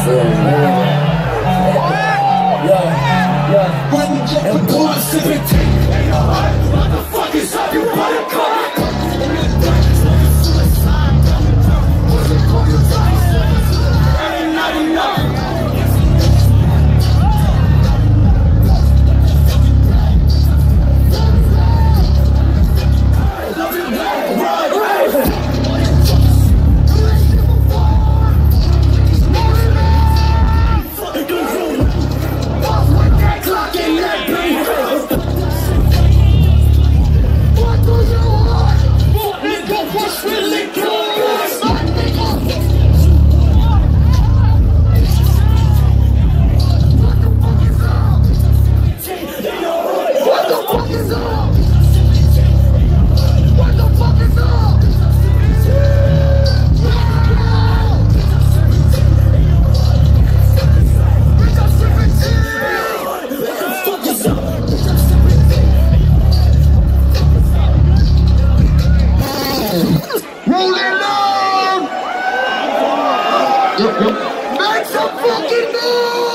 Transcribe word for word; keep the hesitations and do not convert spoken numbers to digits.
Yeah, yeah. And boy, civic tank. Ain't no heart. Motherfuckers up, you better come. Make some fucking noise!